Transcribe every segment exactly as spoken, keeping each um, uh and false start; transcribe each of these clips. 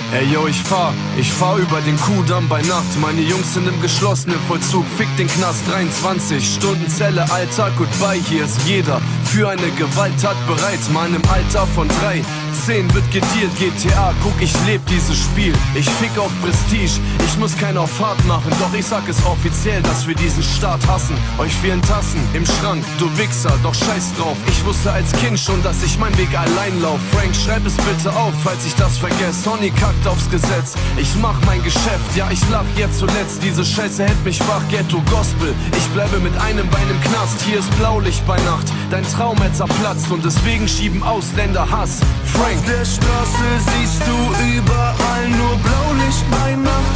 Ey yo, ich fahr, ich fahr über den Kuhdamm bei Nacht. Meine Jungs sind im geschlossenen Vollzug, fick den Knast. Dreiundzwanzig Stunden Zelle, Alltag, goodbye. Hier ist jeder für eine Gewalttat bereit. Mann, im Alter von drei, zehn wird gedealt. G T A, guck, ich leb dieses Spiel. Ich fick auf Prestige, ich muss keinen auf hart machen. Doch ich sag es offiziell, dass wir diesen Staat hassen. Euch fehlen Tassen im Schrank, du Wichser, doch scheiß drauf. Ich wusste als Kind schon, dass ich meinen Weg allein lauf. Frank, schreib es bitte auf, falls ich das vergesse. Sonny kackt aufs Gesetz, ich mach mein Geschäft. Ja, ich lach jetzt zuletzt, diese Scheiße hält mich wach. Ghetto Gospel, ich bleibe mit einem Bein im Knast. Hier ist Blaulicht bei Nacht, dein Traum hat zerplatzt. Und deswegen schieben Ausländer Hass. Frank, auf der Straße siehst du überall nur Blaulicht bei Nacht.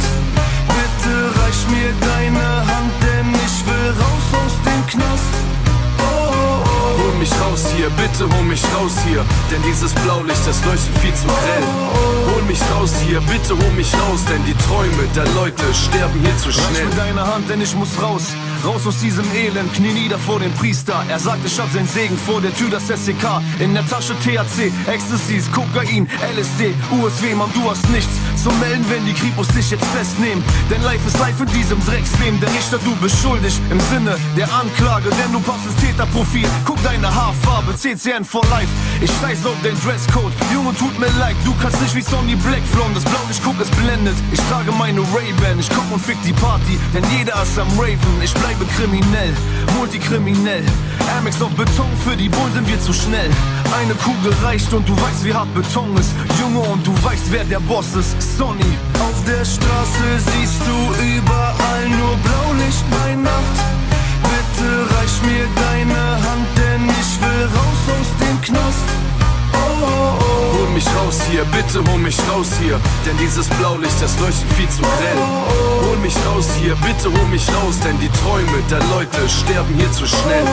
Bitte reich mir deine Hand, denn ich will raus aus dem Knast. Oh, oh, oh. Hol mich raus hier, bitte hol mich raus hier. Denn dieses Blaulicht, das leuchtet viel zu grell. Hol mich raus hier, bitte hol mich raus. Denn die Träume der Leute sterben hier zu schnell. Reich mir deine Hand, denn ich muss raus. Raus aus diesem Elend, knie nieder vor dem Priester. Er sagt, ich hab den Segen, vor der Tür das S E K. In der Tasche T H C, Ecstasys, Kokain, L S D, U S W, Mann, du hast nichts zu melden, wenn die Kripos dich jetzt festnehmen. Denn life ist life in diesem Drecksleben. Der Richter, du bist schuldig im Sinne der Anklage, denn du passt ins Täterprofil. Guck deine Haarfarbe, C C N for life. Ich scheiß auf den Dresscode, Junge, tut mir leid. Du kannst nicht wie Sonny Black flown, das Blaulicht, guck, es blendet. Ich trage meine Ray-Ban, ich komm und fick die Party, denn jeder ist am Raven. Ich bleib kriminell, multikriminell. Amex auf Beton, für die Bullen sind wir zu schnell. Eine Kugel reicht und du weißt, wie hart Beton ist. Junge, und du weißt, wer der Boss ist. Sonny. Auf der Straße siehst du überall nur Blaulicht bei Nacht. Bitte reich mir deine Hand, denn ich will raus aus dem Knast. Oh, oh, oh. Hol mich raus hier, bitte hol mich raus hier. Denn dieses Blaulicht, das leuchtet viel zu grell. Hol mich raus hier, bitte hol mich raus. Denn die Träume der Leute sterben hier zu schnell.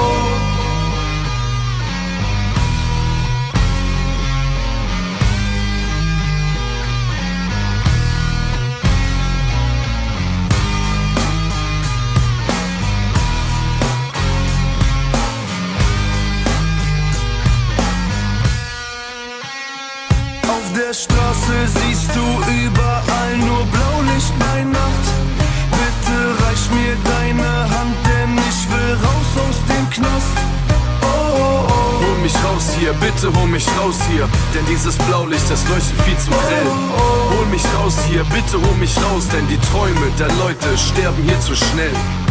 Auf der Straße siehst du überall nur Blaulicht bei Nacht. Bitte reich mir deine Hand, denn ich will raus aus dem Knast. Oh, oh, oh. Hol mich raus hier, bitte hol mich raus hier. Denn dieses Blaulicht, das leuchtet viel zu grell. Hol mich raus hier, bitte hol mich raus. Denn die Träume der Leute sterben hier zu schnell.